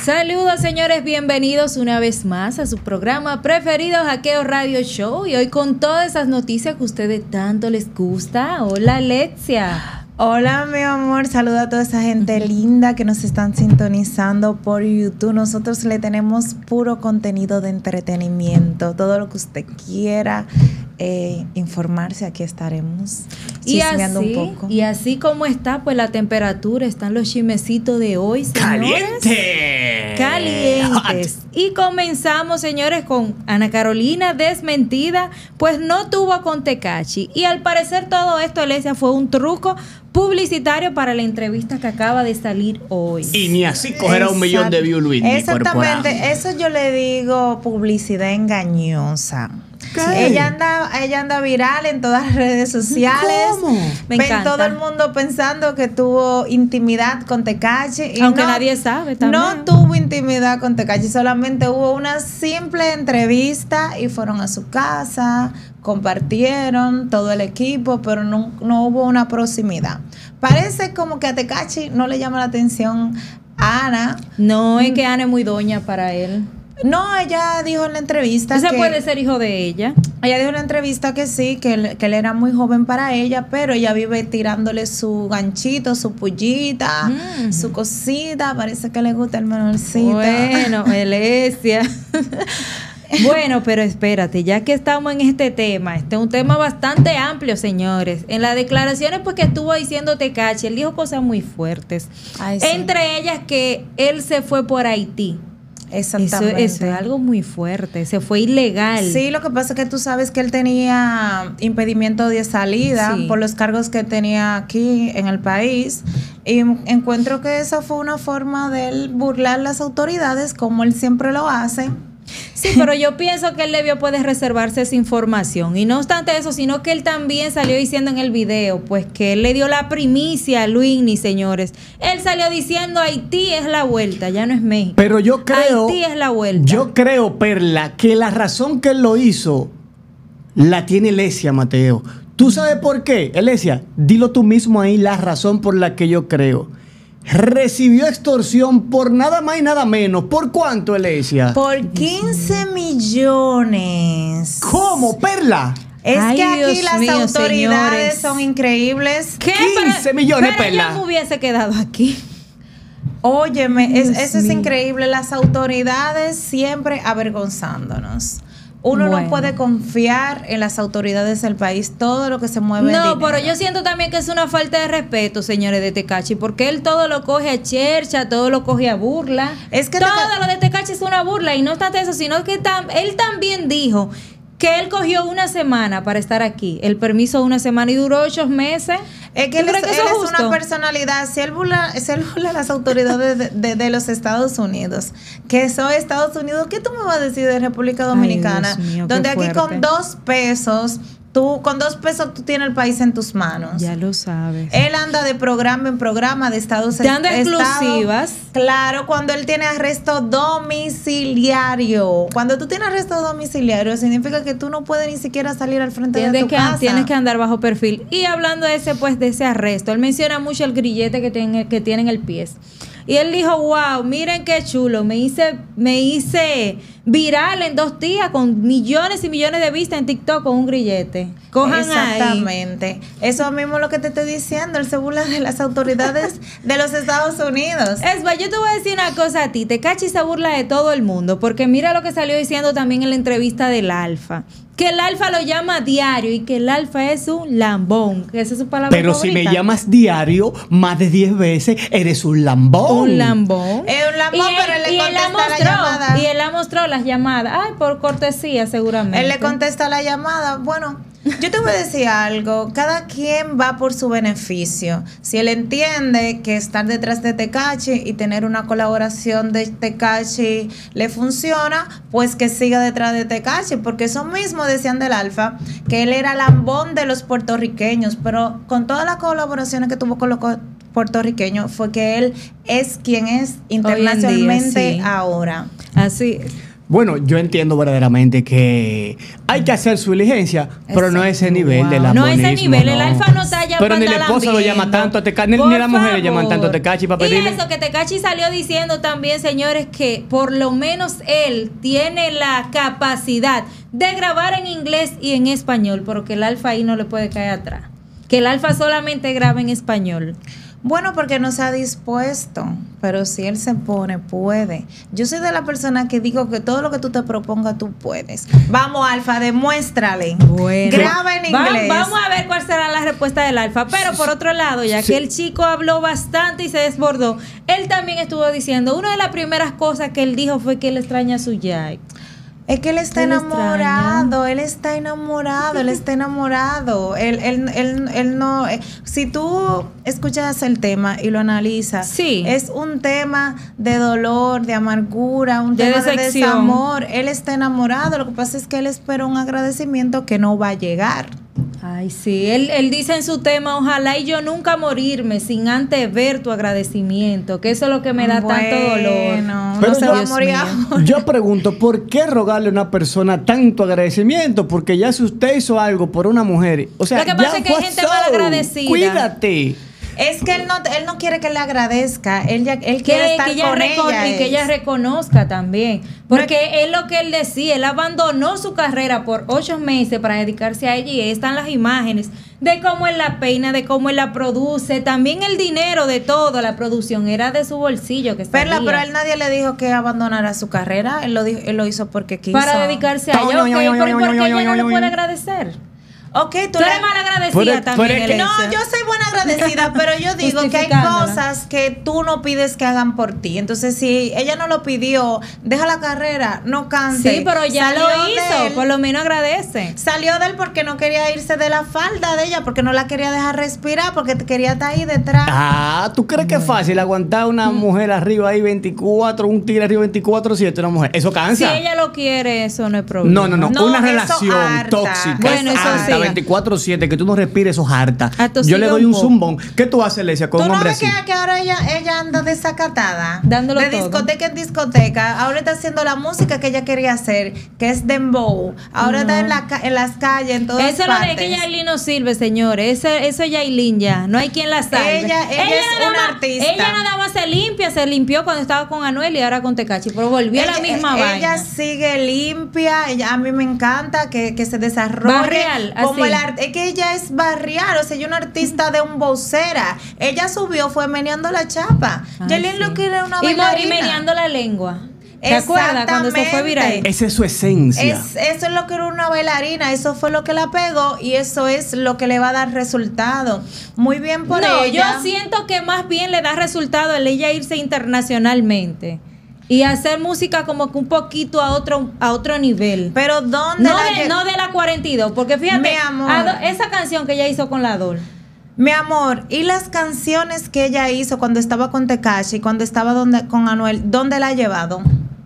Saludos, señores, bienvenidos una vez más a su programa preferido, Hackeo Radio Show, y hoy con todas esas noticias que a ustedes tanto les gusta. Hola, Alexia. Hola, mi amor, saluda a toda esa gente linda que nos están sintonizando por YouTube. Nosotros le tenemos puro contenido de entretenimiento, todo lo que usted quiera informarse, aquí estaremos chismeando un poco. Y así como está, pues la temperatura, están los chismecitos de hoy, señores. Calientes. Y comenzamos, señores, con Ana Carolina desmentida, pues no tuvo con Tekashi. Y al parecer todo esto, Alexia, fue un truco publicitario para la entrevista que acaba de salir hoy. Y ni así cogerá 1 millón de views, Luis. Exactamente, eso yo le digo publicidad engañosa. Sí. Ella anda viral en todas las redes sociales. ¿Cómo? Me encanta. Todo el mundo pensando que tuvo intimidad con Tekashi. Aunque nadie sabe también. No tuvo intimidad con Tekashi, solamente hubo una simple entrevista y fueron a su casa, compartieron todo el equipo, pero no hubo una proximidad. Parece como que a Tekashi no le llama la atención a Ana. No, es que Ana es muy doña para él. No, ella dijo en la entrevista que... puede ser hijo de ella. Ella dijo en la entrevista que sí, que él era muy joven para ella, pero ella vive tirándole su ganchito, su pullita, su cosita. Parece que le gusta el menorcito. Bueno, Alexia. Bueno, pero espérate, ya que estamos en este tema, este es un tema bastante amplio, señores. En las declaraciones pues que estuvo diciendo Tekashi, él dijo cosas muy fuertes. Ay, sí. Entre ellas que él se fue por Haití. Exactamente. Eso es algo muy fuerte, se fue ilegal. Sí, lo que pasa es que tú sabes que él tenía impedimento de salida por los cargos que tenía aquí en el país, y encuentro que esa fue una forma de él burlar las autoridades, como él siempre lo hace. Sí, pero yo pienso que él debió poder reservarse esa información. Y no obstante eso, sino que él también salió diciendo en el video, pues que él le dio la primicia a Luini, señores. Él salió diciendo Haití es la vuelta, ya no es México. Pero yo creo... Haití es la vuelta. Yo creo, Perla, que la razón que él lo hizo la tiene Alexia, Mateo. ¿Tú sabes por qué? Alexia, dilo tú mismo ahí la razón por la que yo creo. Recibió extorsión por nada más y nada menos. ¿Por cuánto, Alexia? Por 15 millones. ¿Cómo, Perla? Es Ay, que aquí Dios las mío, autoridades señores, son increíbles. ¿Qué? 15 millones, pero Perla. yo me hubiese quedado aquí. Óyeme, eso es increíble. Las autoridades siempre avergonzándonos. Uno no puede confiar en las autoridades del país, todo lo que se mueve. No, pero yo siento también que es una falta de respeto, señores, de Tekashi, porque él todo lo coge a chercha, todo lo coge a burla. Es que todo lo de Tekashi es una burla, y no obstante eso, sino que él también dijo que él cogió 1 semana para estar aquí, el permiso de 1 semana, y duró 8 meses. Es que él es una personalidad. Si él burla a las autoridades de los Estados Unidos, que son Estados Unidos, ¿qué tú me vas a decir de República Dominicana? Ay, Dios mío, donde aquí con 2 pesos... Con 2 pesos tú tienes el país en tus manos. Ya lo sabes. Él anda de programa en programa, de estados en estados. Exclusivas. Claro, cuando él tiene arresto domiciliario. Cuando tú tienes arresto domiciliario, significa que tú no puedes ni siquiera salir al frente de tu casa. Tienes que andar bajo perfil. Y hablando de ese arresto, él menciona mucho el grillete que tiene en el pie. Y él dijo, wow, miren qué chulo, me hice viral en 2 días con millones y millones de vistas en TikTok con un grillete. Cojan exactamente. Ahí. Eso mismo es lo que te estoy diciendo, él se burla de las autoridades de los Estados Unidos. Yo te voy a decir una cosa a ti, Tekashi se burla de todo el mundo, porque mira lo que salió diciendo también en la entrevista del Alfa. Que el Alfa lo llama diario y que el Alfa es un lambón. Que esa es su palabra Pero favorita. Si me llamas diario más de 10 veces, eres un lambón. Un lambón. Es un lambón, pero él le contesta la llamada. Y él la mostró las llamadas. Ay, por cortesía, seguramente. Él le contesta la llamada. Bueno, yo te voy a decir algo. Cada quien va por su beneficio. Si él entiende que estar detrás de Tekashi y tener una colaboración de Tekashi le funciona, pues que siga detrás de Tekashi. Porque eso mismo decían del Alfa, que él era lambón de los puertorriqueños. Pero con todas las colaboraciones que tuvo con los puertorriqueños, fue que él es quien es internacionalmente sí. ahora. Así es. Bueno, yo entiendo verdaderamente que hay que hacer su diligencia, pero no a ese nivel de No a ese nivel, el Alfa no está ya pero ni la esposa lo llama tanto a Tecachi, ni la mujer le llaman tanto a Tecachi para pedirle. Y eso que Tecachi salió diciendo también, señores, que por lo menos él tiene la capacidad de grabar en inglés y en español, pero que el Alfa ahí no le puede caer atrás. Que el Alfa solamente graba en español. Bueno, porque no se ha dispuesto, pero si él se pone, puede. Yo soy de la persona que digo que todo lo que tú te propongas, tú puedes. Vamos, Alfa, demuéstrale. Bueno, graba en inglés. Vamos a ver cuál será la respuesta del Alfa. Pero por otro lado, ya que el chico habló bastante y se desbordó, él también estuvo diciendo, una de las primeras cosas que él dijo fue que él extraña a su Jai. Es que él está enamorado, él está enamorado, él está enamorado. Él no. Si tú escuchas el tema y lo analizas, sí, es un tema de dolor, de amargura, un de tema de decepción. desamor. Él está enamorado. Lo que pasa es que él espera un agradecimiento que no va a llegar. Ay, sí, él dice en su tema, ojalá y yo nunca morirme sin antes ver tu agradecimiento, que eso es lo que me da tanto dolor. Pero no se va a morir. Yo pregunto, ¿por qué rogarle a una persona tanto agradecimiento? Porque ya si usted hizo algo por una mujer, o sea, lo que pasa es que hay gente mal agradecida. Cuídate. Es que él no quiere que le agradezca, él quiere estar con ella. Y que ella reconozca también. Porque es lo que él decía, él abandonó su carrera por 8 meses para dedicarse a ella y ahí están las imágenes de cómo él la peina, de cómo él la produce, también el dinero de todo, la producción era de su bolsillo que salía. Pero a él nadie le dijo que abandonara su carrera, él lo hizo porque quiso. Para dedicarse a ella, ¿por qué ella no le puede agradecer? Ok, tú eres mal agradecida también. No, yo soy buena agradecida, pero yo digo que hay cosas que tú no pides que hagan por ti. Entonces, si ella no lo pidió, deja la carrera, no cante. Sí, pero ya lo hizo, por lo menos agradece. Salió de él porque no quería irse de la falda de ella, porque no la quería dejar respirar, porque quería estar ahí detrás. Ah, ¿tú crees que es fácil aguantar una mujer arriba ahí 24, un tigre arriba 24/7, una mujer? Eso cansa. Si ella lo quiere, eso no es problema. No, una relación tóxica. Bueno, eso sí. 24/7, que tú no respires, eso es harta. Yo le doy un zumbón. ¿Qué tú haces, Lesia, con un hombre así? ¿Tú no ves que ahora ella anda desacatada? Dándolo de todo. discoteca en discoteca. Ahora está haciendo la música que ella quería hacer, que es dembow. Ahora está en las calles, en todas eso partes. Eso lo de que Yailin no sirve, señores. Eso es Yailin ya. No hay quien la salve. Ella es una artista. Ella nada más se limpia, se limpió cuando estaba con Anuel y ahora con Tecachi, pero volvió a la misma vaina. Ella sigue limpia. A mí me encanta que se desarrolle. Barrial, como así. Es que ella es barrial, o sea, ella es una artista de un vocera. Ella subió, fue meneando la chapa. Yailin lo quiere una bailarina. Y meneando la lengua. ¿Te acuerdas cuando se fue viral? Esa es su esencia. Eso es lo que era una bailarina, eso fue lo que la pegó y eso es lo que le va a dar resultado. Muy bien por ella. Yo siento que más bien le da resultado el ella irse internacionalmente y hacer música como que un poquito a otro nivel. Pero ¿dónde? No de la 42, porque fíjate, mi amor, esa canción que ella hizo con la Dol. Mi amor, y las canciones que ella hizo cuando estaba con Tecachi, cuando estaba con Anuel, ¿dónde la ha llevado?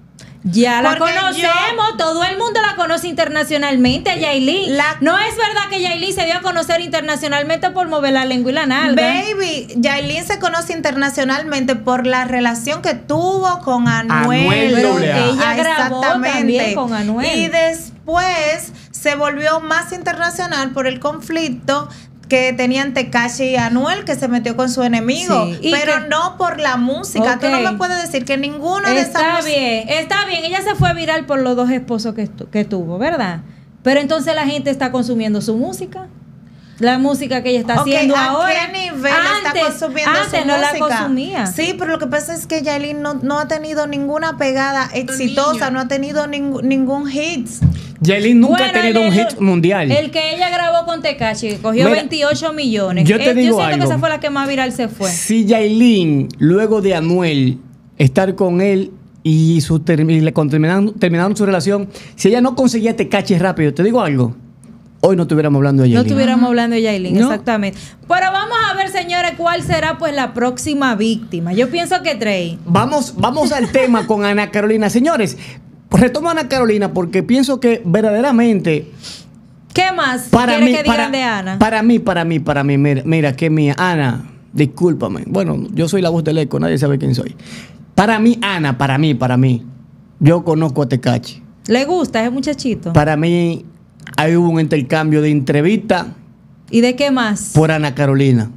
Ya la conocemos, todo el mundo la conoce internacionalmente, Yailin. No es verdad que Yailin se dio a conocer internacionalmente por mover la lengua y la nalga. Baby, Yailin se conoce internacionalmente por la relación que tuvo con Anuel. Pero ella grabó también con Anuel. Y después se volvió más internacional por el conflicto que tenían Tecachi y Anuel, que se metió con su enemigo, sí, pero no por la música. Tú no me puedes decir que ninguno de esas... Está bien, ella se fue viral por los 2 esposos que tuvo, ¿verdad? Pero entonces la gente está consumiendo su música. La música que ella está haciendo ahora. ¿A qué nivel está consumiendo su música? No la consumía. Sí, pero lo que pasa es que Yailin no ha tenido ninguna pegada exitosa, no ha tenido ningún hit. Yailin nunca ha tenido un hit mundial. El que ella grabó con Tecachi, cogió 28 millones. Yo siento que esa fue la que más viral se fue. Si Yailin, luego de Anuel, estar con él y terminaron su relación, si ella no conseguía Tecachi rápido, te digo algo, hoy no estuviéramos hablando de Yailin. No estuviéramos hablando de Yailin, ¿no? Exactamente. Pero vamos a ver, señores, cuál será pues la próxima víctima. Yo pienso que Trey. Vamos al tema con Ana Carolina. Señores, retomo a Ana Carolina porque pienso que verdaderamente... ¿Qué más quiere que digan de Ana? Para mí, mira, que mía. Ana, discúlpame. Bueno, yo soy la voz del eco, nadie sabe quién soy. Para mí, Ana, para mí. yo conozco a Tecachi. ¿Le gusta ese muchachito? Para mí, ahí hubo un intercambio de entrevistas ¿Y de qué más? por Ana Carolina.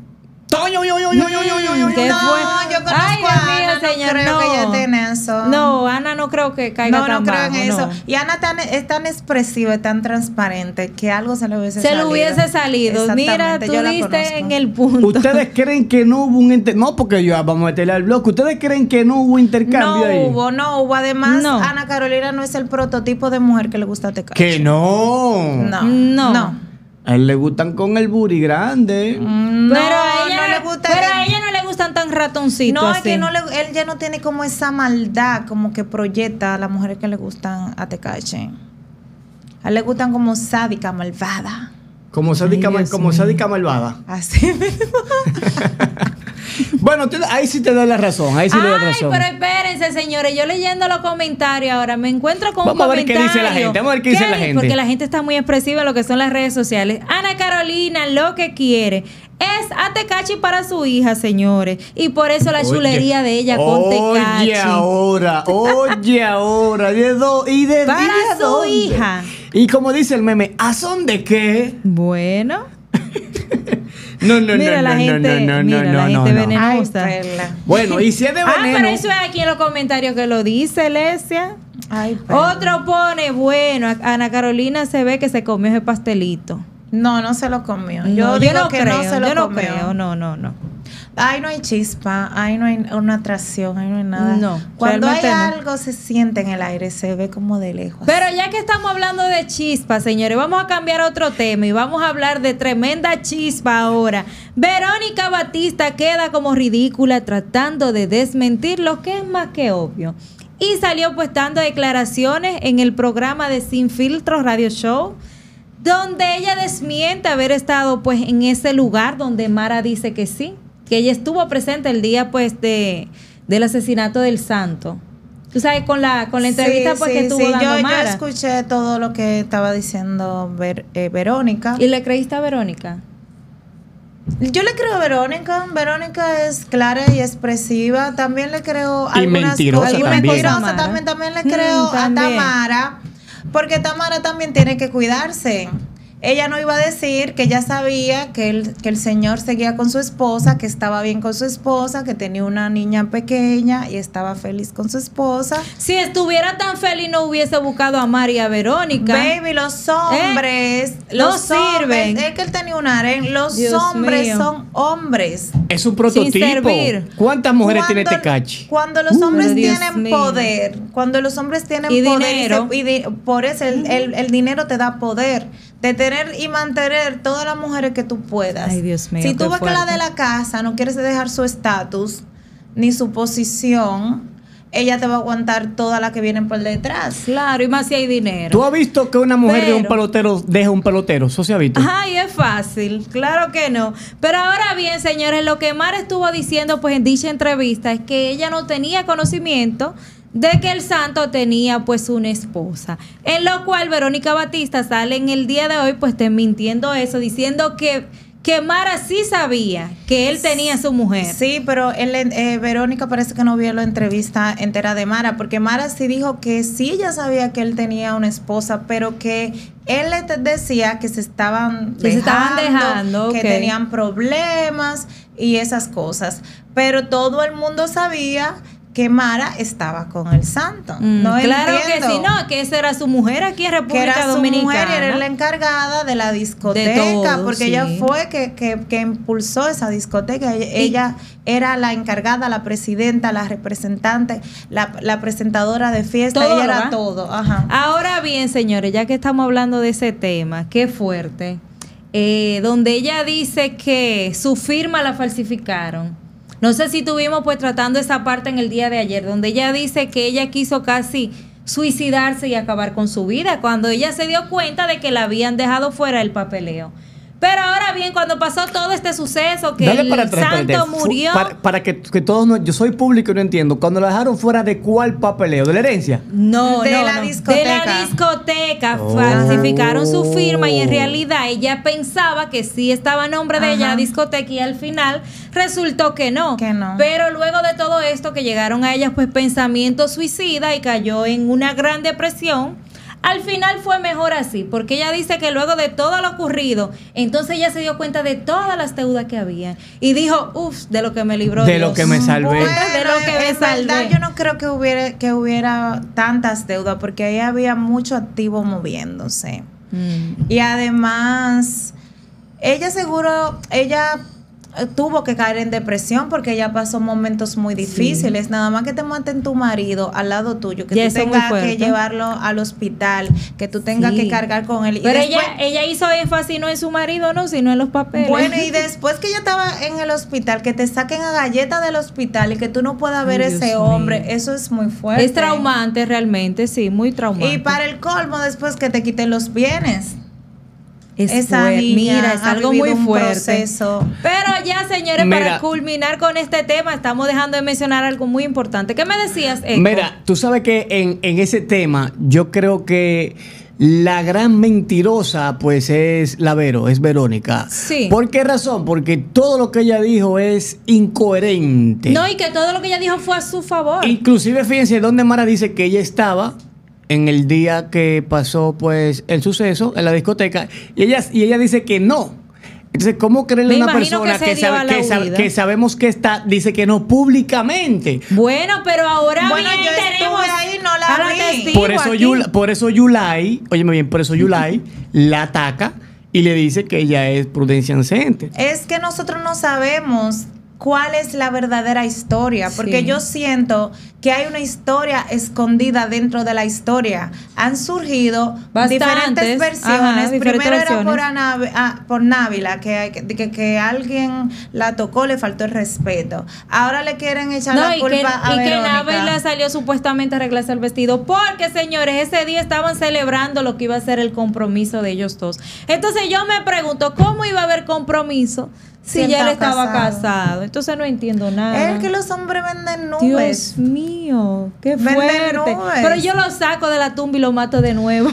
¿Qué No, fue? yo conozco Ay, Dios a mío, Ana, señor, no creo que ella esté en eso. No, Ana no creo que caiga No, tan no creo en bajo, eso. no. Y Ana es tan expresiva y tan transparente que algo se le hubiese Se salido. le hubiese salido. Mira, Exactamente, tú yo la diste conozco. en el punto. ¿Ustedes creen que no hubo un No, porque yo vamos a meterle al bloque. ¿Ustedes creen que no hubo intercambio ahí? No hubo. Además, No. Ana Carolina no es el prototipo de mujer que le gusta a Tecachi. Que no. No. A él le gustan con el booty grande. No, Pero a ella no le gusta. Pero a ella no le gustan tan ratoncitos. No, así. es que él ya no tiene como esa maldad como que proyecta a las mujeres que le gustan a Tecachi. A él le gustan como sádica, malvada. Como sádica, Ay, Dios como mío. sádica malvada. Así mismo. Bueno, ahí sí te doy la razón. Ahí sí le doy la Ay, razón. pero espérense, señores. Yo leyendo los comentarios ahora me encuentro con Vamos un a ver qué comentario. dice la gente, vamos a ver qué dice la gente. Porque la gente está muy expresiva en lo que son las redes sociales. Ana Carolina lo que quiere es a Tecachi para su hija, señores. Y por eso la chulería de ella con Tecachi. Oye ahora. ¿De Para día su dónde? hija. Y como dice el meme, ¿a son de qué? Bueno. No, Mira la gente, mira la gente Ay, venenosa. perla. Bueno, y si es de veneno. Pero eso es aquí en los comentarios que lo dice, Lesia. Ay, perla. Otro pone, bueno, Ana Carolina se ve que se comió ese pastelito. No se lo comió. No, Yo digo que creo, no se lo yo no comió. creo, no. Ahí no hay chispa, ahí no hay una atracción, ahí no hay nada. No, Cuando hay realmente no. algo se siente en el aire, se ve como de lejos. Pero ya que estamos hablando de chispa, señores, vamos a cambiar a otro tema y vamos a hablar de tremenda chispa ahora. Verónica Batista queda como ridícula tratando de desmentir lo que es más que obvio. Y salió pues dando declaraciones en el programa de Sin Filtro Radio Show, donde ella desmiente haber estado pues en ese lugar donde Mara dice que sí, que ella estuvo presente el día pues del asesinato del santo. Tú sabes, con la entrevista pues que tuvo dando yo Mara. escuché todo lo que estaba diciendo Verónica. ¿Y le creíste a Verónica? Yo le creo a Verónica. Verónica es clara y expresiva. También le creo Y algunas mentirosa cosas. también. Mentirosa también le creo a También. Tamara. Porque Tamara también tiene que cuidarse. Ella no iba a decir que ella sabía que el señor seguía con su esposa, que estaba bien con su esposa, que tenía una niña pequeña y estaba feliz con su esposa. Si estuviera tan feliz no hubiese buscado a María Verónica. Baby, los hombres No los sirven. hombres, es que él tenía un harén. Los Dios hombres mío. son hombres. Es un prototipo. servir. ¿Cuántas mujeres tiene Cuando- Tecachi? Cuando los hombres pero Dios tienen mío. poder, cuando los hombres tienen Y poder, dinero. por eso el dinero te da poder de tener y mantener todas las mujeres que tú puedas. Ay, Dios mío, si tú qué ves que la fuerte. de la casa no quieres dejar su estatus ni su posición, ella te va a aguantar todas las que vienen por detrás. Claro, y más si hay dinero. ¿Tú has visto que una mujer de un Pero- pelotero deja un pelotero? ¿Eso se ha visto? Ay, es fácil, claro que no. Pero ahora bien, señores, lo que Mara estuvo diciendo pues en dicha entrevista es que ella no tenía conocimiento de que el santo tenía pues una esposa. En lo cual Verónica Batista sale en el día de hoy pues desmintiendo eso, diciendo que Mara sí sabía que él tenía su mujer. Sí, pero Verónica parece que no vio la entrevista entera de Mara, porque Mara sí dijo que sí ella sabía que él tenía una esposa, pero que él le decía que se estaban dejando, que ok. tenían problemas y esas cosas. Pero todo el mundo sabía que Mara estaba con el santo. No claro entiendo. que sí, no, que esa era su mujer aquí en Que República era su Dominicana. mujer y era la encargada de la discoteca, De todo, porque sí. ella fue que impulsó esa discoteca. Ella era la encargada, la presidenta, la representante, la presentadora de fiesta, Todo, ella era ¿verdad? todo. Ajá. Ahora bien, señores, ya que estamos hablando de ese tema, qué fuerte, donde ella dice que su firma la falsificaron. No sé si tuvimos pues tratando esa parte en el día de ayer, donde ella dice que ella quiso casi suicidarse y acabar con su vida, cuando ella se dio cuenta de que la habían dejado fuera del papeleo. Pero ahora bien, cuando pasó todo este suceso, que Dale el para atrás, santo espérate. murió. Para que todos yo soy público y no entiendo. Cuando la dejaron fuera, ¿de cuál papeleo? ¿De la herencia? No, De no, la no. discoteca. De la discoteca. Oh. Falsificaron su firma y en realidad ella pensaba que sí estaba a nombre de ella la discoteca y al final resultó que no. Que no. Pero luego de todo esto que llegaron a ella pues pensamientos suicidas y cayó en una gran depresión. Al final fue mejor así, porque ella dice que luego de todo lo ocurrido, entonces ella se dio cuenta de todas las deudas que había y dijo, uff, de lo que me libró De Dios. lo que me salvé. Bueno, De lo que me en verdad salvé. yo no creo que hubiera tantas deudas porque ahí había mucho activo moviéndose. Y además, ella tuvo que caer en depresión porque ella pasó momentos muy difíciles. Nada más que te maten tu marido al lado tuyo, que Y tú eso es muy tengas fuerte. que llevarlo al hospital, que tú tengas Sí. que cargar con él. Y Pero después- ella hizo énfasis no en su marido, no, sino en los papeles. bueno, y después que ella estaba en el hospital, que te saquen a galleta del hospital y que tú no puedas ver Ay, ese Dios hombre, mío. eso es muy fuerte. Es traumante realmente, sí, muy traumante. Y para el colmo, después que te quiten los bienes. es esa fuerte. niña Mira, es ha algo vivido muy un fuerte. proceso. Pero ya, señores, Mira. para culminar con este tema, estamos dejando de mencionar algo muy importante. ¿Qué me decías, Eco? Mira, tú sabes que en ese tema, yo creo que la gran mentirosa, pues, es la Vero, es Verónica. Sí. ¿Por qué razón? Porque todo lo que ella dijo es incoherente. No, y que todo lo que ella dijo fue a su favor. Inclusive, fíjense, donde Mara dice que ella estaba en el día que pasó, pues, el suceso en la discoteca, y ella dice que no. Entonces, ¿cómo creerle a Me una imagino persona que se dio a la huida. que sabemos que está, dice que no públicamente? Bueno, pero ahora Bueno, bien yo tenemos estuve ahí, no la a la vi. testigo aquí. Por eso Yulai, óyeme bien, por eso Yulai la ataca y le dice que ella es Prudencia Center. Es que nosotros no sabemos cuál es la verdadera historia, porque Sí. yo siento que hay una historia escondida dentro de la historia. Han surgido Bastantes, diferentes versiones. ajá, diferentes Primero versiones. era por Návila, que alguien la tocó, le faltó el respeto. Ahora le quieren echar la y culpa que, a y que Verónica. Návila salió supuestamente a arreglarse el vestido porque, señores, ese día estaban celebrando lo que iba a ser el compromiso de ellos dos. Entonces yo me pregunto, ¿cómo iba a haber compromiso si Si ya él está estaba casado. casado? Entonces no entiendo nada. Es que los hombres venden nubes. Dios mío, qué Venden fuerte. nubes. Pero yo lo saco de la tumba y lo mato de nuevo.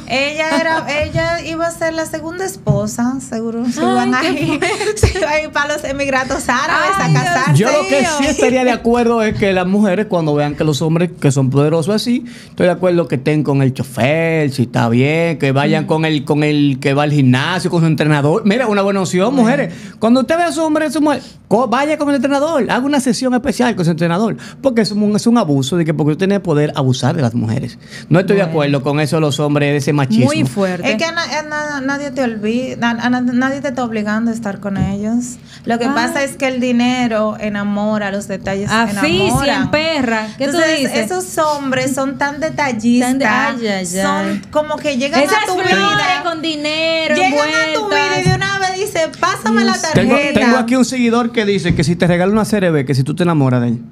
Ella iba a ser la segunda esposa, seguro. Se Ay, iban a qué ir, se iban a ir para los emiratos árabes Ay, a casarse. Yo lo que Dios. sí estaría de acuerdo es que las mujeres, cuando vean que los hombres que son poderosos así, estoy de acuerdo que estén con el chofer, si está bien, que vayan con el que va al gimnasio, con su entrenador. Mira, una buena opción, mujeres. Cuando usted ve a su hombre y su mujer, vaya con el entrenador, haga una sesión especial con su entrenador. Porque es un abuso de que porque usted tiene poder abusar de las mujeres. No estoy de acuerdo con eso de los hombres, de ese machismo. Muy fuerte. Es que nadie te olvida, nadie te está obligando a estar con ellos. Lo que Ah. pasa es que el dinero enamora, los detalles Asfixia, enamoran. perra. ¿Qué tú Entonces, dices? esos hombres son tan detallistas, Ay, ay, ay. son como que llegan Esas a tu flores vida, con dinero llegan a tu vida y envueltas. de una vez dice, pásame la Dios. tarjeta. Tengo aquí un seguidor que dice que si te regala una CRB, que si tú te enamoras de él.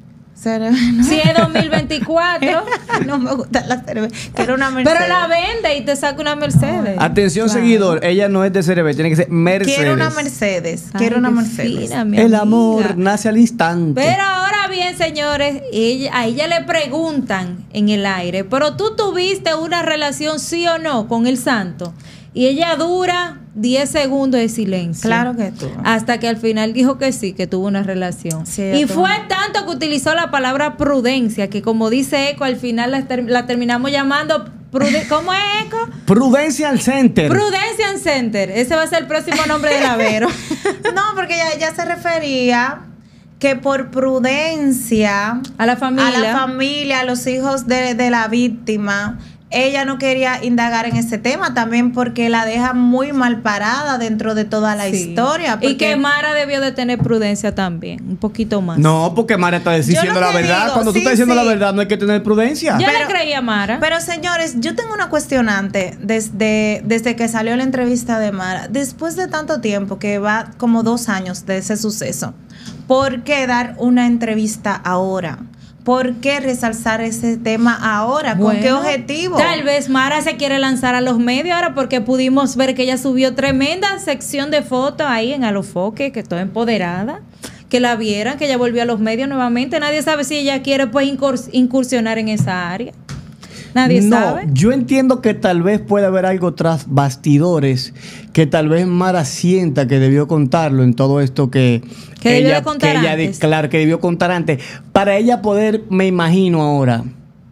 No, Si es 2024, no me gusta la cerveza. Quiero una Mercedes. pero la vende y te saca una Mercedes. Atención, Claro. seguidor, ella no es de CRB, tiene que ser Mercedes. Quiero una Mercedes. Ay, Quiero una qué Mercedes. fina, mi El amiga. amor nace al instante. Pero ahora bien, señores, a ella le preguntan en el aire, pero tú tuviste una relación sí o no con el santo. Y ella dura 10 segundos de silencio. Claro que tú. Hasta que al final dijo que sí, que tuvo una relación. Sí, ella y tuvo. fue tanto que utilizó la palabra prudencia, que como dice Eco, al final la terminamos llamando ¿cómo es, Eco? Prudencia Center. Prudential Center. Ese va a ser el próximo nombre de la Vero. No, porque ella se refería que por prudencia A la familia. a los hijos de la víctima, ella no quería indagar en ese tema también porque la deja muy mal parada dentro de toda la Sí. historia. Y que porque- Mara debió de tener prudencia también, un poquito más. No, porque Mara está diciendo Yo lo la que verdad. digo, Cuando tú sí, estás diciendo sí. la verdad, no hay que tener prudencia. Yo Pero- le creía a Mara. Pero señores, yo tengo una cuestionante desde que salió la entrevista de Mara. Después de tanto tiempo, que va como 2 años de ese suceso, ¿por qué dar una entrevista ahora? ¿Por qué resaltar ese tema ahora? ¿Con qué objetivo? Tal vez Mara se quiere lanzar a los medios ahora porque pudimos ver que ella subió tremenda sección de fotos ahí en Alofoque, que estoy empoderada, que la vieran, que ella volvió a los medios nuevamente. Nadie sabe si ella quiere pues incursionar en esa área. Nadie sabe. Yo entiendo que tal vez puede haber algo tras bastidores, que tal vez Mara sienta que debió contarlo en todo esto que ella debió contar antes. Para ella poder, me imagino ahora,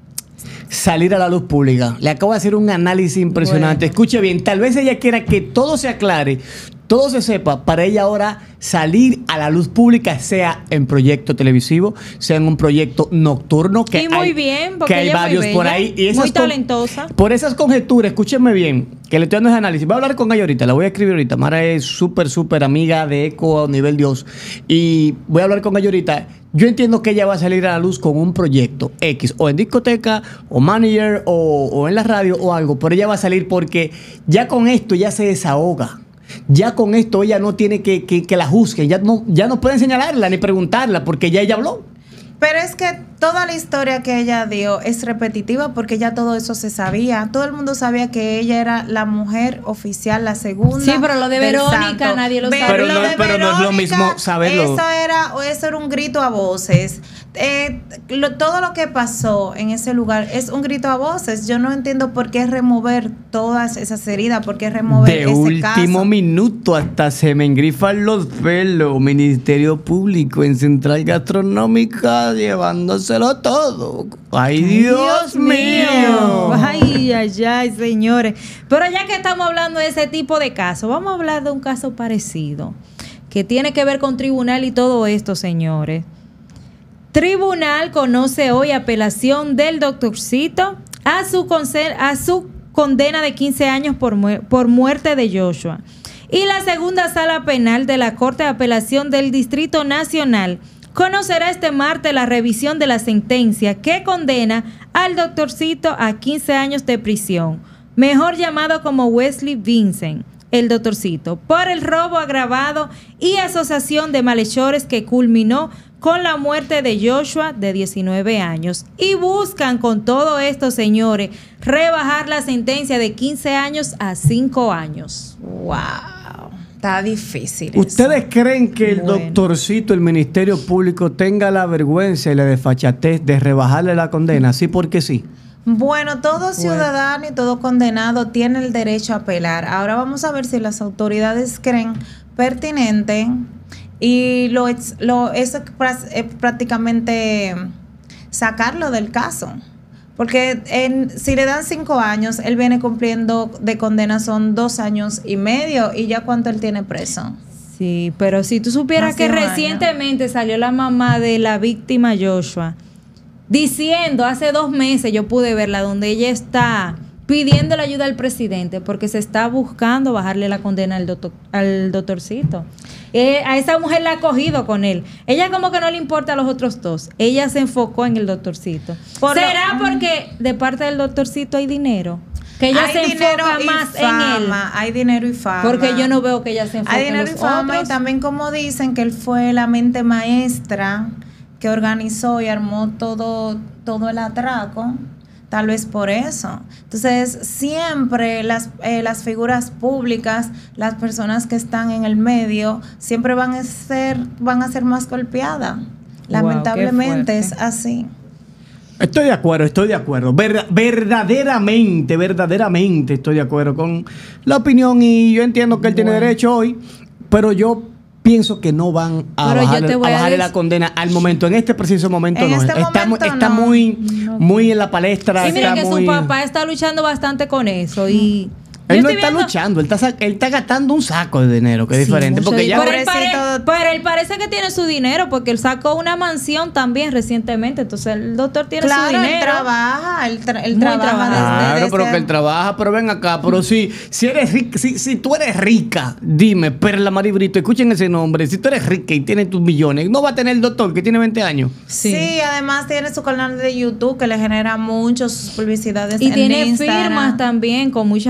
salir a la luz pública. Le acabo de hacer un análisis impresionante. Bueno. Escuche bien, tal vez ella quiera que todo se aclare, todo se sepa, para ella ahora salir a la luz pública, sea en proyecto televisivo, sea en un proyecto nocturno, que y muy bien, porque que hay varios por ahí. Y muy talentosa. Por esas conjeturas, escúchenme bien, que le estoy dando ese análisis. Voy a hablar con ella ahorita, la voy a escribir ahorita. Mara es súper amiga de Eco a nivel Dios. Y voy a hablar con ella ahorita. Yo entiendo que ella va a salir a la luz con un proyecto X, o en discoteca, o manager, o en la radio, o algo. Pero ella va a salir porque ya con esto ya se desahoga. Ya con esto ella no tiene que la juzguen, ya no pueden señalarla ni preguntarla porque ya ella habló. Pero es que toda la historia que ella dio es repetitiva porque ya todo eso se sabía. Todo el mundo sabía que ella era la mujer oficial, la segunda. Sí, pero lo de Verónica nadie lo sabe. Pero no es lo mismo saberlo. Eso era un grito a voces. Todo lo que pasó en ese lugar es un grito a voces. Yo no entiendo por qué remover todas esas heridas, por qué remover ese caso. De último minuto hasta se me engrifan los pelos. Ministerio Público en Central Gastronómica llevándoselo todo. ¡Ay, Dios mío! Ay, señores. Pero ya que estamos hablando de ese tipo de casos, vamos a hablar de un caso parecido que tiene que ver con tribunal y todo esto, señores. Tribunal conoce hoy apelación del doctorcito a su condena de 15 años por muerte de Joshua. Y la segunda sala penal de la Corte de Apelación del Distrito Nacional conocerá este martes la revisión de la sentencia que condena al doctorcito a 15 años de prisión, mejor llamado como Wesley Vincent, el doctorcito, por el robo agravado y asociación de malhechores que culminó con la muerte de Joshua, de 19 años. Y buscan con todo esto, señores, rebajar la sentencia de 15 años a 5 años. ¡Wow! Está difícil. ¿Ustedes creen que el doctorcito, el Ministerio Público, tenga la vergüenza y la desfachatez de rebajarle la condena? Sí, porque sí. Bueno, todo ciudadano y todo condenado tiene el derecho a apelar. Ahora vamos a ver si las autoridades creen pertinente y es prácticamente sacarlo del caso. Porque si le dan 5 años, él viene cumpliendo de condena, son 2 años y medio, y ya cuánto él tiene preso. Sí, pero si tú supieras que recientemente salió la mamá de la víctima Joshua diciendo, hace 2 meses yo pude verla, donde ella está pidiendo la ayuda al presidente porque se está buscando bajarle la condena al doctorcito. A esa mujer la ha cogido con él. Ella como que no le importa a los otros 2. Ella se enfocó en el doctorcito. ¿Será porque de parte del doctorcito hay dinero? Que ella se enfoca más en él. Hay dinero y fama. Porque yo no veo que ella se enfoque en los otros. Hay dinero y fama, y también como dicen que él fue la mente maestra que organizó y armó todo el atraco. Tal vez por eso. Entonces, siempre las figuras públicas, las personas que están en el medio, siempre van a ser más golpeadas. Lamentablemente es así. Estoy de acuerdo. Verdaderamente estoy de acuerdo con la opinión, y yo entiendo que él tiene derecho hoy, pero yo pienso que no van a bajarle la condena al momento. En este preciso momento no. Está muy en la palestra. Y mira que su papá está luchando bastante con eso. Y él no está luchando, él está gastando un saco de dinero, que es diferente. Porque ya pero él parece que tiene su dinero, porque él sacó una mansión también recientemente. Entonces el doctor tiene su dinero. Él trabaja, él trabaja desde pero que él trabaja, pero ven acá, pero si eres rica, si tú eres rica, dime, Perla Maribrito, escuchen ese nombre, si tú eres rica y tienes tus millones, ¿no va a tener el doctor que tiene 20 años? Sí, además tiene su canal de YouTube que le genera muchas publicidades y tiene firmas también con muchas empresas.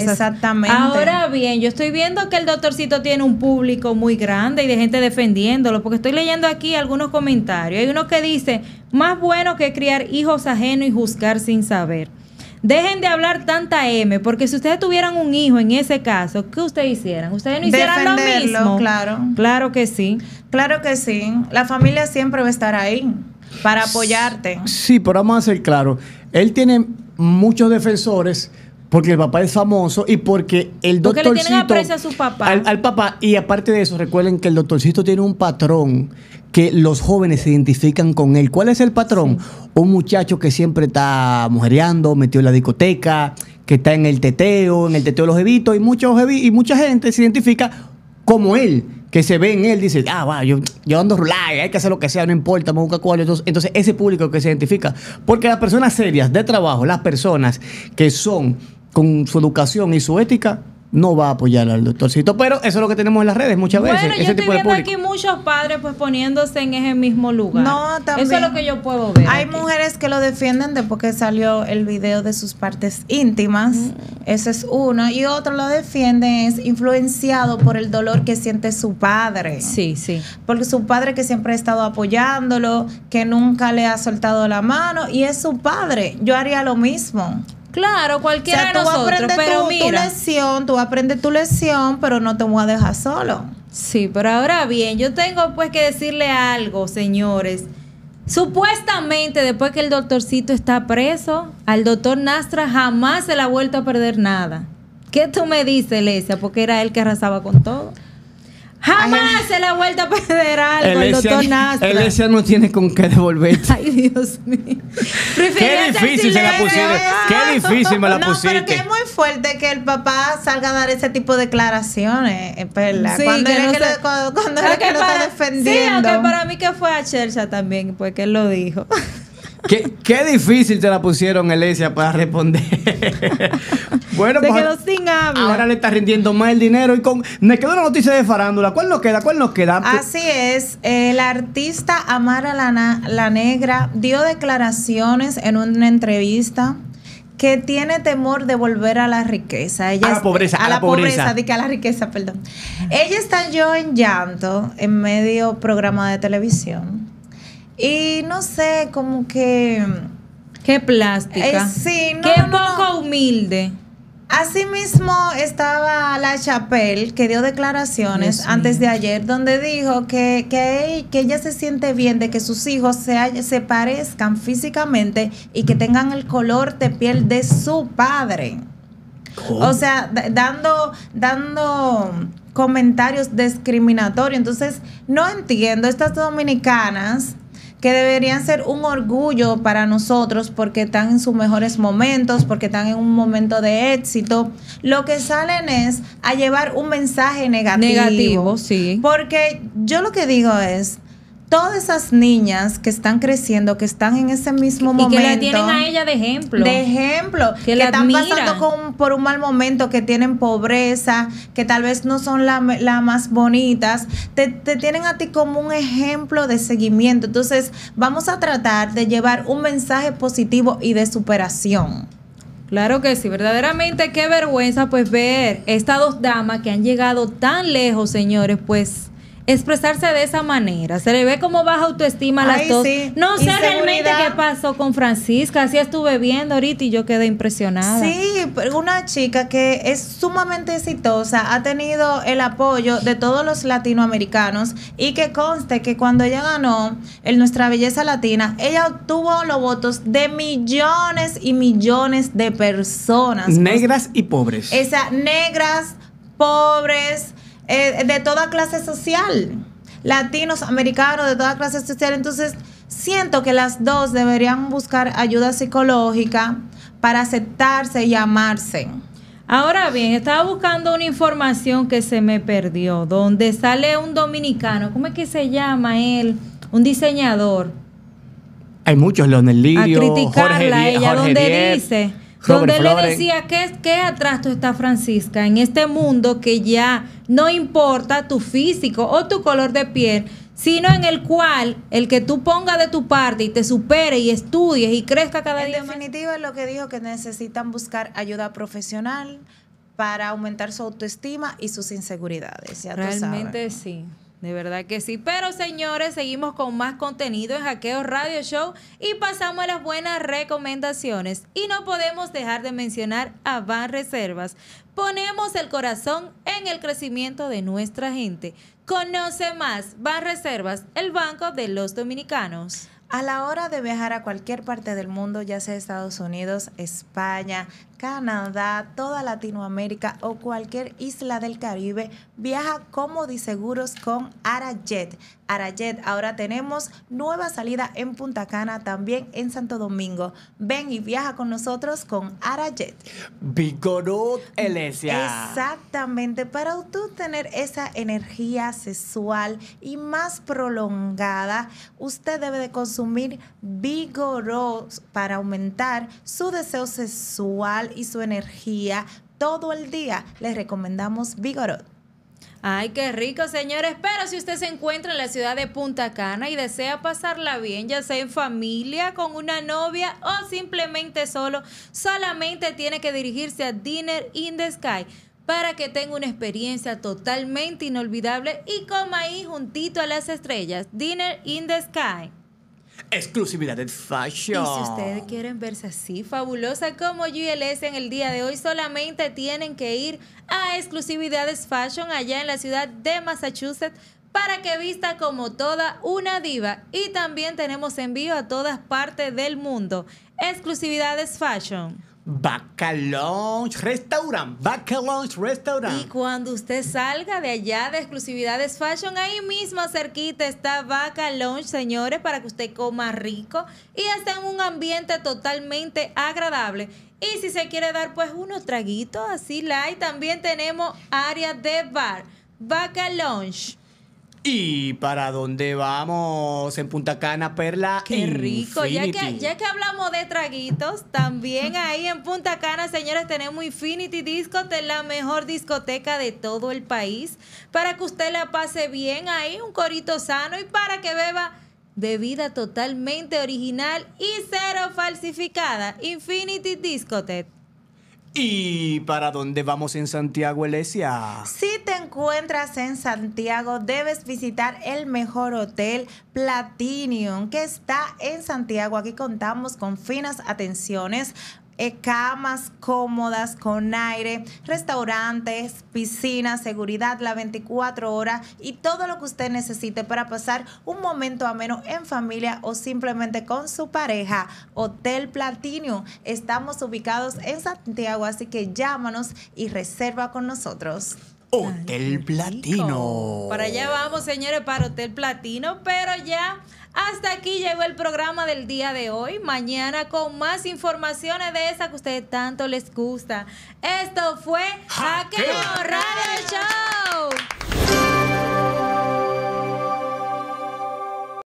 belleza. Exactamente. Ahora bien, yo estoy viendo que el doctorcito tiene un público muy grande y de gente defendiéndolo, porque estoy leyendo aquí algunos comentarios. Hay uno que dice, más bueno que criar hijos ajenos y juzgar sin saber. Dejen de hablar tanta M, porque si ustedes tuvieran un hijo en ese caso, ¿qué ustedes hicieran? ¿Ustedes no hicieran lo mismo? Claro. Claro que sí. Claro que sí. La familia siempre va a estar ahí para apoyarte. Sí, pero vamos a ser claros. Él tiene muchos defensores porque el papá es famoso y porque el Porque doctorcito... le tienen aprecio a su papá. Al papá. Y aparte de eso, recuerden que el doctorcito tiene un patrón que los jóvenes se identifican con él. ¿Cuál es el patrón? Sí. Un muchacho que siempre está mujereando, metido en la discoteca, que está en el teteo de los jevitos, y mucha gente se identifica como él, que se ve en él, dice, yo ando rulay, hay que hacer lo que sea, no importa, me busca cuál. Entonces, ese público que se identifica. Porque las personas serias de trabajo, las personas que son con su educación y su ética, no va a apoyar al doctorcito, pero eso es lo que tenemos en las redes muchas veces. Bueno, yo estoy viendo aquí muchos padres pues poniéndose en ese mismo lugar. No, también. Eso es lo que yo puedo ver. Hay aquí mujeres que lo defienden después que salió el video de sus partes íntimas. Ese es uno. Y otro lo defiende es influenciado por el dolor que siente su padre. Sí, sí. Porque su padre que siempre ha estado apoyándolo, que nunca le ha soltado la mano, y es su padre. Yo haría lo mismo. Claro, cualquiera de nosotros, pero mira, tú aprendes tu lección, pero no te voy a dejar solo. Sí, pero ahora bien, yo tengo pues que decirle algo, señores. Supuestamente, después que el doctorcito está preso, al doctor Nastra jamás se le ha vuelto a perder nada. ¿Qué tú me dices, Lesia? Porque era él que arrasaba con todo. Jamás se le ha vuelto a perder algo el doctor Nastra. Elesia no tiene con qué devolverte. Ay, Dios mío. Qué difícil se la pusieron. Qué difícil me la pusiste. No, pero que es muy fuerte que el papá salga a dar ese tipo de declaraciones, Perla. Sí, cuando que él no es que lo está defendiendo. Sí, aunque para mí que fue a Chercha también, pues que él lo dijo. Qué difícil te la pusieron, Elesia, para responder. Bueno, se quedó sin habla. Ahora le está rindiendo más el dinero. Me quedó una noticia de farándula. ¿Cuál nos queda? Así es. El artista Amara la Negra dio declaraciones en una entrevista que tiene temor de volver a la riqueza. A la pobreza. A la riqueza, perdón. Ella estalló en llanto en medio programa de televisión. Y no sé, como que... Qué plástica. Sí, no, qué poco humilde. Asimismo estaba La Chapelle, que dio declaraciones antes de ayer, donde dijo que ella se siente bien de que sus hijos se parezcan físicamente y que tengan el color de piel de su padre. ¿Cómo? O sea, dando comentarios discriminatorios. Entonces, no entiendo, estas dominicanas que deberían ser un orgullo para nosotros porque están en sus mejores momentos, porque están en un momento de éxito, lo que salen es a llevar un mensaje negativo. Sí. Porque yo lo que digo es, todas esas niñas que están creciendo, que están en ese mismo momento. Y que la tienen a ella de ejemplo. Que están pasando por un mal momento, que tienen pobreza, que tal vez no son las más bonitas. Te tienen a ti como un ejemplo de seguimiento. Entonces, vamos a tratar de llevar un mensaje positivo y de superación. Claro que sí, verdaderamente qué vergüenza pues ver estas dos damas que han llegado tan lejos, señores, pues expresarse de esa manera. Se le ve como baja autoestima a las dos. Sí. No sé realmente qué pasó con Francisca. Así estuve viendo ahorita y yo quedé impresionada. Sí, una chica que es sumamente exitosa, ha tenido el apoyo de todos los latinoamericanos, y que conste que cuando ella ganó el Nuestra Belleza Latina, ella obtuvo los votos de millones y millones de personas. Negras y pobres. Negras, pobres, de toda clase social, latinos, americanos, de toda clase social. Entonces, siento que las dos deberían buscar ayuda psicológica para aceptarse y amarse. Ahora bien, estaba buscando una información que se me perdió, donde sale un dominicano, ¿cómo es que se llama él? Un diseñador. Hay muchos, Leonel Lirio, a criticarla a ella, Jorge donde Diez, dice... Robert donde Flores. le decía qué atrás tú está, Francisca, en este mundo que ya no importa tu físico o tu color de piel, sino en el cual el que tú pongas de tu parte y te supere y estudies y crezca cada día más. En definitiva, es lo que dijo, que necesitan buscar ayuda profesional para aumentar su autoestima y sus inseguridades. Ya Realmente sí. De verdad que sí. Pero señores, seguimos con más contenido en Hackeo Radio Show y pasamos a las buenas recomendaciones. Y no podemos dejar de mencionar a Banreservas. Ponemos el corazón en el crecimiento de nuestra gente. Conoce más Banreservas, el banco de los dominicanos. A la hora de viajar a cualquier parte del mundo, ya sea Estados Unidos, España, Canadá, toda Latinoamérica o cualquier isla del Caribe, viaja cómodo y seguros con Arajet. Arajet, ahora tenemos nueva salida en Punta Cana, también en Santo Domingo. Ven y viaja con nosotros con Arajet. Vigorot, Elesia. Exactamente, para tú tener esa energía sexual y más prolongada, usted debe de consumir Vigorot para aumentar su deseo sexual y su energía todo el día. Les recomendamos Vigorot. Ay, qué rico, señores. Pero si usted se encuentra en la ciudad de Punta Cana y desea pasarla bien, ya sea en familia, con una novia o simplemente solo, solamente tiene que dirigirse a Dinner in the Sky para que tenga una experiencia totalmente inolvidable y coma ahí juntito a las estrellas. Dinner in the Sky. Exclusividad de fashion. Y si ustedes quieren verse así fabulosa como yo y Elesia en el día de hoy, solamente tienen que ir a Exclusividades Fashion allá en la ciudad de Massachusetts para que vista como toda una diva. Y también tenemos envío a todas partes del mundo. Exclusividades Fashion. Bacalonge Restaurant. Bacalonge Restaurant. Y cuando usted salga de allá de Exclusividades Fashion, ahí mismo cerquita está Bacalonge, señores, para que usted coma rico y esté en un ambiente totalmente agradable. Y si se quiere dar pues unos traguitos así light, también tenemos área de bar, Bacalonge. ¿Y para dónde vamos? En Punta Cana, Perla. Qué rico. Infinity. Ya que hablamos de traguitos, también ahí en Punta Cana, señores, tenemos Infinity Discotheque, la mejor discoteca de todo el país, para que usted la pase bien ahí, un corito sano y para que beba bebida totalmente original y cero falsificada. Infinity Discotheque. ¿Y para dónde vamos en Santiago, Elesia? Si te encuentras en Santiago, debes visitar el mejor hotel Platinum que está en Santiago. Aquí contamos con finas atenciones, camas cómodas con aire, restaurantes, piscinas, seguridad las 24 horas y todo lo que usted necesite para pasar un momento ameno en familia o simplemente con su pareja. Hotel Platinum. Estamos ubicados en Santiago, así que llámanos y reserva con nosotros. Hotel Platino. Para allá vamos, señores, para Hotel Platino, pero ya hasta aquí llegó el programa del día de hoy. Mañana con más informaciones de esas que a ustedes tanto les gusta. Esto fue Hackeo Radio Show.